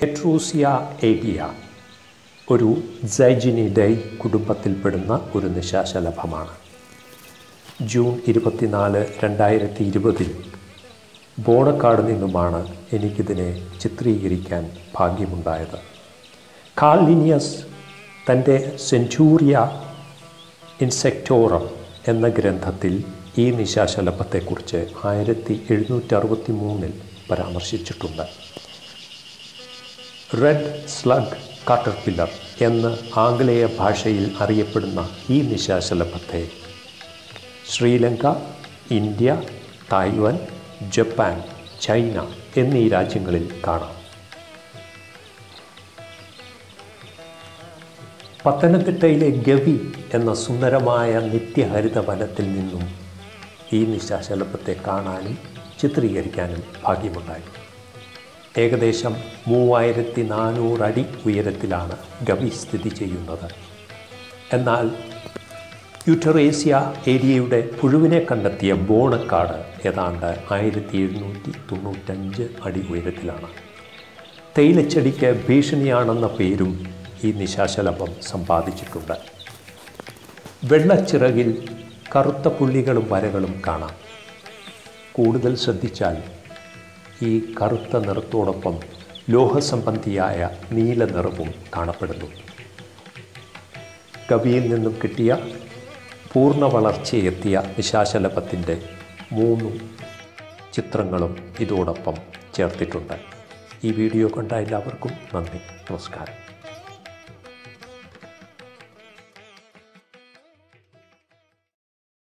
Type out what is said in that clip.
എട്രൂസിയ area ഒരു സൈജിനിഡൈ കുടുംബത്തിൽപ്പെടുന്ന ഒരു നിശാശലഭമാണ്. June 24, 2020 Bonakkad നിന്നുമാണ് എനിക്കിതിനെ ചിത്രീകരിക്കാൻ ഭാഗ്യമുണ്ടായത്. കാൾ ലിനിയസ് തൻ്റെ സെഞ്ചൂറിയ ഇൻസെക്ടോറം എന്ന ഗ്രന്ഥത്തിൽ ഈ നിശാശലഭത്തെക്കുറിച്ച് 1763 പരാമർശിച്ചിട്ടുണ്ട്. റെഡ് സ്ലഗ് കാറ്റർപില്ലർ എന്ന് ആംഗലേയ ഭാഷയിൽ അറിയപ്പെടുന്ന ഈ നിശാശലഭത്തെ Sri Lanka, India, Taiwan, Japan, China എന്നീ രാജ്യങ്ങളിൽ കാണാം. പത്തനംതിട്ടയിലെ ഗവി എന്ന സുന്ദരമായ നിത്യഹരിത വനത്തിൽ നിന്നും ഈ നിശാശലഭത്തെ കാണാനും ചിത്രീകരിക്കാനും ഭാഗ്യമുണ്ടായി. ഏകദേശം 3400 അടി ഉയരത്തിലാണ് ഗവി സ്ഥിതി ചെയ്യുന്നത്. എന്നാൽ യൂട്ടറേസിയ ഏരിയയുടെ പുഴുവിനെ കണ്ടെത്തിയ ബോണക്കാട് ഏതാണ്ട് 1795 അടി ഉയരത്തിലാണ്. തേയിലച്ചെടിക്ക് ഭീഷണിയാണെന്ന പേരും ഈ നിശാശലഭം സമ്പാദിച്ചിട്ടുണ്ട്. വെള്ളച്ചിറകിൽ കറുത്ത പുള്ളികളും വരകളും കാണാം. കൂടുതൽ ശ്രദ്ധിച്ചാൽ ഈ കറുത്ത നിറത്തോടൊപ്പം ലോഹസംബന്ധിയായ നീല നിറവും കാണപ്പെടുന്നു. ഗവിയിൽ നിന്നും കിട്ടിയ പൂർണ്ണ വളർച്ചയെത്തിയ നിശാശലഭത്തിൻ്റെ 3 ചിത്രങ്ങളും ഇതോടൊപ്പം ചേർത്തിട്ടുണ്ട്. ഈ വീഡിയോ കണ്ട എല്ലാവർക്കും നന്ദി, നമസ്കാരം.